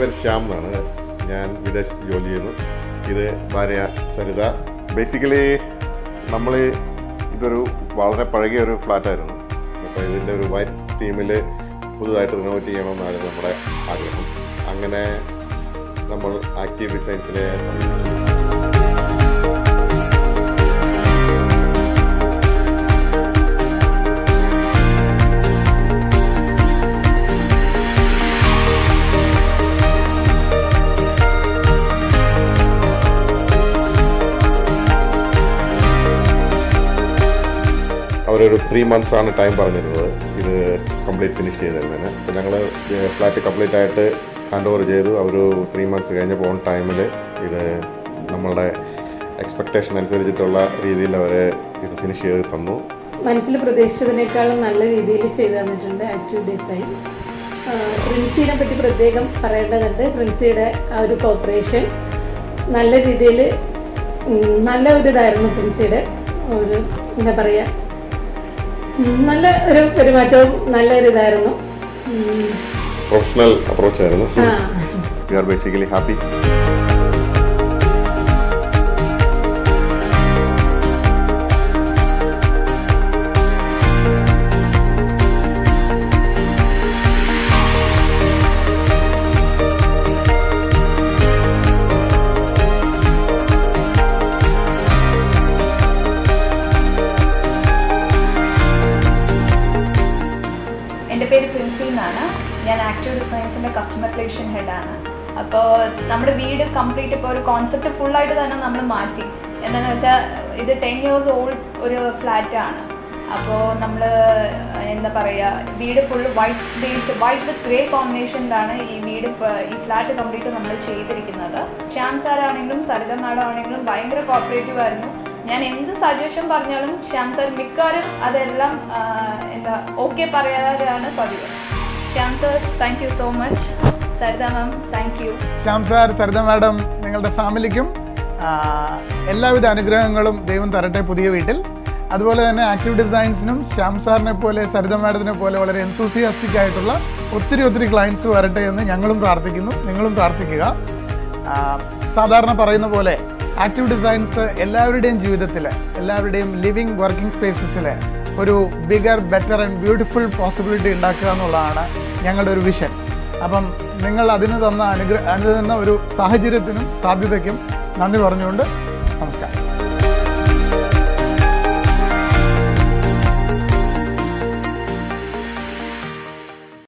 പേര് ശ്യാം എന്നാണ്. ഞാൻ വിദേശത്ത് ജോലി ചെയ്യുന്നു. ഇത് ഭാര്യ സരിത. ബേസിക്കലി നമ്മൾ ഇതൊരു വളരെ പഴകിയ ഒരു ഫ്ലാറ്റായിരുന്നു. അപ്പോൾ ഇതിൻ്റെ ഒരു വൈറ്റ് തീമിൽ പുതുതായിട്ട് റിനോവേറ്റ് ചെയ്യണമെന്നായിരുന്നു നമ്മുടെ ആഗ്രഹം. അങ്ങനെ നമ്മൾ ആക്റ്റീവ് ഡിസൈൻസിനെ സമീപിച്ചു. അവരൊരു 3 months ആണ് ടൈം പറഞ്ഞിരുന്നത് ഇത് കംപ്ലീറ്റ് ഫിനിഷ് ചെയ്തിരുന്നതിന്. അപ്പോൾ ഞങ്ങൾ ഫ്ലാറ്റ് കംപ്ലീറ്റ് ആയിട്ട് ഹാൻഡ് ഓവർ ചെയ്തു. ഒരു 3 months കഴിഞ്ഞപ്പോൾ ഓൺ ടൈമിൽ ഇത് നമ്മളുടെ എക്സ്പെക്റ്റേഷൻ അനുസരിച്ചിട്ടുള്ള രീതിയിൽ അവർ ഇത് ഫിനിഷ് ചെയ്ത് തന്നു. മനസ്സിൽ പ്രതീക്ഷിച്ചതിനേക്കാളും നല്ല രീതിയിൽ ചെയ്തു തന്നിട്ടുണ്ട് ആക്റ്റീവ് ഡിസൈൻ. പ്രിൻസിനെ പറ്റി പ്രത്യേകം പറയേണ്ടതുണ്ട്. പ്രിൻസിയുടെ ആ ഒരു കോപ്പറേഷൻ നല്ല രീതിയിൽ നല്ല ഒരു ഇതായിരുന്നു. പ്രിൻസിയുടെ ഒരു എന്താ പറയുക, നല്ല ഒരു പെരുമാറ്റവും നല്ലൊരു ഇതായിരുന്നു. പ്രൊഫഷണൽ അപ്രോച്ച് ആയിരുന്നു. We are basically happy. എൻ്റെ പേര് പ്രിൻസി എന്നാണ്. ഞാൻ ആക്റ്റീവ് ഡിസൈൻസിൻ്റെ കസ്റ്റമർ റിലേഷൻ ഹെഡാണ്. അപ്പോൾ നമ്മുടെ വീട് കംപ്ലീറ്റ് ഇപ്പോൾ ഒരു കോൺസെപ്റ്റ് ഫുള്ളായിട്ട് തന്നെ നമ്മൾ മാറ്റി. എന്താണെന്ന് വെച്ചാൽ ഇത് 10 years ഓൾഡ് ഒരു ഫ്ലാറ്റാണ്. അപ്പോൾ നമ്മൾ എന്താ പറയുക, വീട് ഫുള്ള് വൈറ്റ് വിത്ത് ഗ്രേ കോമ്പിനേഷനിലാണ് ഈ ഫ്ലാറ്റ് കംപ്ലീറ്റ് നമ്മൾ ചെയ്തിരിക്കുന്നത്. ശ്യാം സാറാണെങ്കിലും സരിത മാഡം ആണെങ്കിലും ഭയങ്കര കോപ്പറേറ്റീവ് ആയിരുന്നു. ഞാൻ എന്ത് സജഷൻ പറഞ്ഞാലും ശ്യാം സാർ മിക്കവാറും അതെല്ലാം എന്താ ഓക്കെ പറയാതെയാണ് പതിവ്. Shyam sir thank you so much. Saritha ma'am thank you. Shyam sir, Saritha madam, നിങ്ങളുടെ ഫാമിലിക്കും എല്ലാവിധ അനുഗ്രഹങ്ങളും ദൈവം തരട്ടെ പുതിയ വീട്ടിൽ. അതുപോലെ തന്നെ ആക്റ്റീവ് ഡിസൈൻസിനും ശ്യാം സാറിനെ പോലെ സരിത മാഡത്തിനെ പോലെ വളരെ എന്തൂസിയാസ്റ്റിക് ആയിട്ടുള്ള ഒത്തിരി ക്ലയൻസ് വരട്ടെ എന്ന് ഞങ്ങളും പ്രാർത്ഥിക്കുന്നു, നിങ്ങളും പ്രാർത്ഥിക്കുക. സാധാരണ പറയുന്ന പോലെ ആക്റ്റീവ് ഡിസൈൻസ് എല്ലാവരുടെയും ജീവിതത്തിൽ, എല്ലാവരുടെയും ലിവിങ് വർക്കിംഗ് സ്പേസസിൽ ഒരു bigger, better and beautiful possibility ഉണ്ടാക്കുക എന്നുള്ളതാണ് ഞങ്ങളുടെ ഒരു വിഷൻ. അപ്പം നിങ്ങൾ അതിന് തന്ന ഒരു സാഹചര്യത്തിനും സാധ്യതയ്ക്കും നന്ദി പറഞ്ഞുകൊണ്ട്